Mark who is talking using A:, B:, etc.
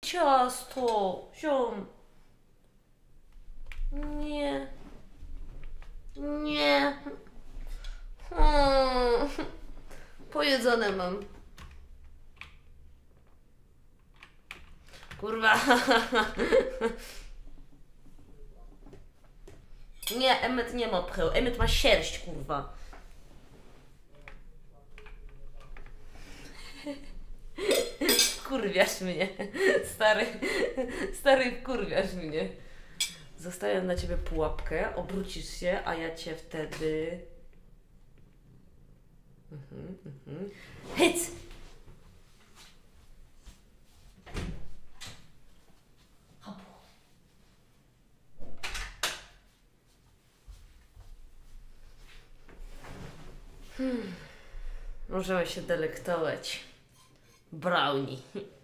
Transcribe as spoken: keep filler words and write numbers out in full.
A: Ciasto, ziom. Nie. Nie. Hmm. Pojedzone mam. Kurwa. Nie, Emmet nie ma pcheł. Emmet ma sierść, kurwa. Wkurwiasz mnie. Stary, stary, wkurwiasz mnie. Zostawiam na ciebie pułapkę, obrócisz się, a ja cię wtedy... Mhm, mhm. Hyc! Hmm. Możemy się delektować. Brownie.